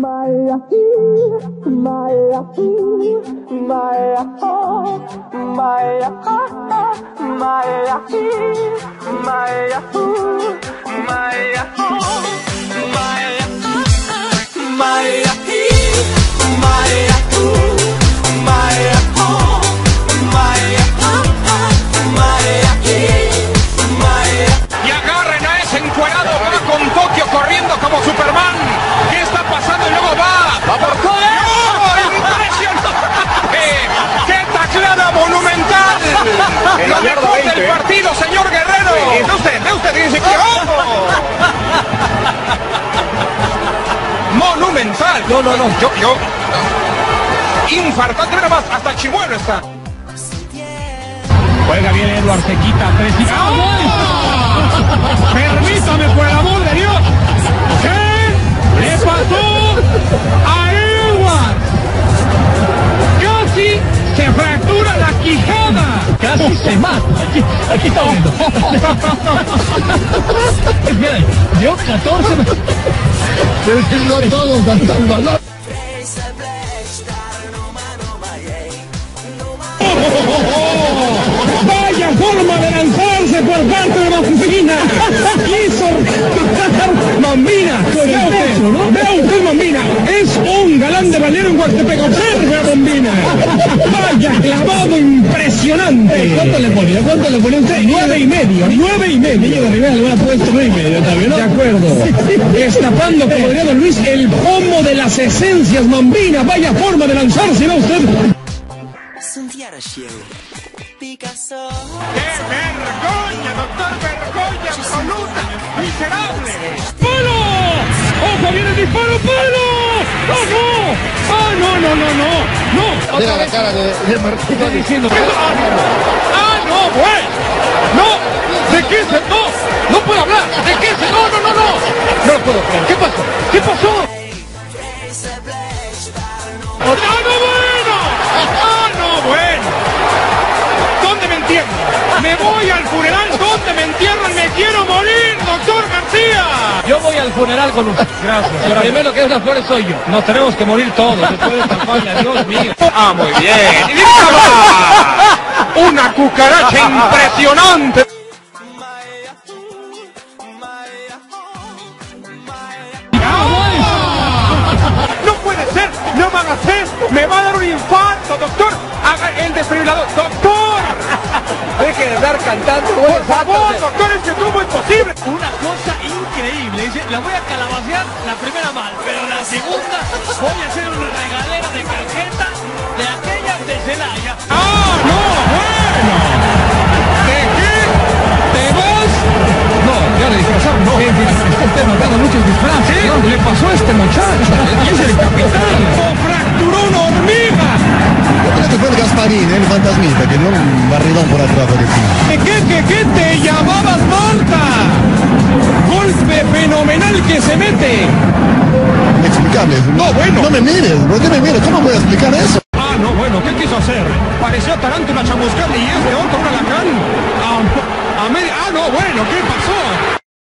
Y agarren a ese encuerado que va con Tokio corriendo como Superman. ¿Qué está pasando? Y luego va por todo. ¡Impresionante! ¡Qué tacleada monumental! Lo mejor del partido, señor Guerrero. Ve usted, dice que monumental. No. Yo. Infartante, mira más, hasta Chimuelo está. Juega bien Eduard, se quita tres y... Permítame, por el amor de Dios. ¿Qué le pasó a Eduard? Casi se fractura la quijada. Casi se mata. Aquí está viendo. Miren, dio 14. No todos dan el valor. ¡Vaya forma de lanzarse por parte de Mambina! ¡Quiso Mambina! Vea usted, Mambina. Es un galán de balneario en Huastepec. Observe a Mambina. ¡Vaya clavado impresionante! ¿Cuánto le pone usted? 9,5. 9,5. Niño de Rivera le hubiera puesto 9,5 también, ¿no? De acuerdo. Destapando, como diría don Luis, el pomo de las esencias, Mambina. Vaya forma de lanzarse, ¿no usted? Picasso. ¡Qué vergüenza, doctor! ¡Vergüenza absoluta! ¡Miserable! ¡Palo! ¡Ojo, viene el disparo! ¡Palo! ¡Oh, no! ¡Ah, no! Mira la cara de Martín. Está diciendo... ¡Ah, no, güey! ¡No! ¿De qué se...? ¡No puedo hablar! ¿De qué se...? ¡No! ¡No lo puedo creer! ¿Qué pasó? ¿Qué pasó? ¡Ah, no, bueno! ¡Ah, no, bueno! ¿Dónde me entierran? Me voy al funeral. ¿Dónde me entierran? Me quiero morir, doctor García. Yo voy al funeral con usted. Gracias. El primero que es las flores soy yo. Nos tenemos que morir todos después de esta falla. Dios mío. Ah, muy bien. ¡Y una cucaracha impresionante! ¡No puede ser! ¡No van a hacer! ¡Me va a dar un infarto, doctor! ¡Haga el desfibrilador! ¡Doctor! Deje de estar cantando. Por favor, doctor, es que estuvo imposible. Una cosa increíble. Dice, la voy a calabacear la primera mal, pero la segunda voy a hacer una regalera de cajeta de aquellas de Celaya. ¡Ah, no! ¡Bueno! ¿De qué? ¿Te vas? No, ya le disfrazaron. No, está usted notando muchos disfraces. ¿Qué le pasó a este muchacho? Y es el capitán. ¡Fracturó una hormiga! Yo creo que fue el Gasparín, el fantasmita, que dio un barridón por atrás. ¿Qué? ¡Te llamabas Marta! ¡Golpe fenomenal que se mete! Inexplicable. No, bueno. No me mires, ¿por qué me mires? ¿Cómo voy a explicar eso? Ah, no, bueno, ¿qué quiso hacer? Pareció tarántula chamuscable y es de otro, un alacrán. Ah, no, bueno, ¿qué pasó?